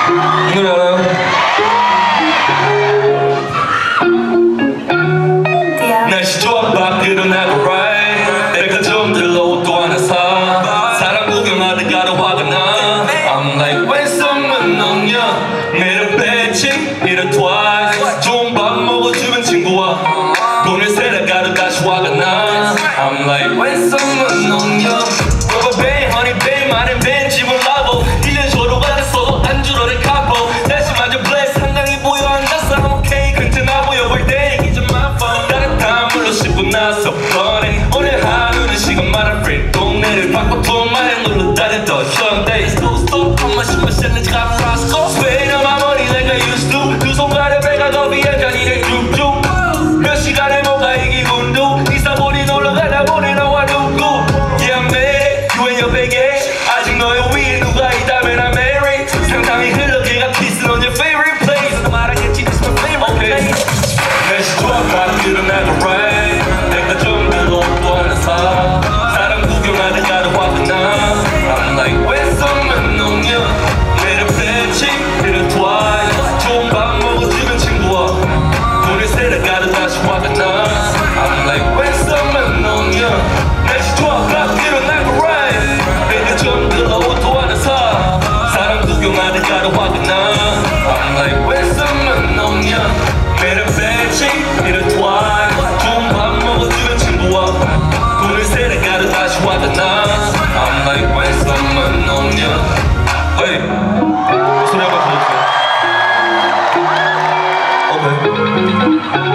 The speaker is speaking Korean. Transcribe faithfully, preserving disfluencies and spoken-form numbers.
이 노래 알아요? 날씨 좋아 밖으로 나가 right 내가 좀 들러 옷도 하나 사 사람 구경하다 가도 화가 나 I'm like when someone on you 매력 배치 이런 twice 좋은 밥 먹어주면 친구와 돈을 세다 가도 다시 화가 나 I'm like when someone on you rubber band honey band 많은 밴 집은 라보 일 년 서로 받았어 안주로를 카포 다시 마저 bless 한강이 보여 앉았어 I'm okay 괜찮아 보여 볼 때 이게 좀 아파 따뜻한 물로 씻고 나서 뻔해 오늘 하루는 시간 많아 free 동네를 바꿔 돈만에 놀러 다녔던 Sundays Stop stop 한 마씩 마셨는지 가면 Roscoe Spade on my money like I used to 두 손가락에 배가 더 위한 잔이를 쭉쭉 몇 시간에 뭐가 이기 군두 이사 보니 놀러가다 보니 너와 누구 Yeah I'm mad you and your 베개 아직 너의 위에 누가 있다면 I'm married 상상이 흘러 걔가 kissing on your favorite place 너 말하겠지 this my favorite place 날씨 좋아 밖으로 나가 right 내가 좀 들러 옷도 하나 사 사람 구경하다 가도 화가 나 I'm like when someone on you 매력 배치 이런 twice 좋은 밥 먹어주면 친구와 돈을 세다 가도 다시 화가 나 I'm like when someone on you 날씨 좋아 밖으로 나가 right 내가 좀 들러 옷도 하나 사 사람 구경하다 가도 화가 나 I'm like when someone on you 매력 배치 이런 twice 좋은 밥 먹어주면 친구와 돈을 세다 가도 다시 화가 나 I'm like when someone on you Hey 소리 한번 불러주세요. 어, 네.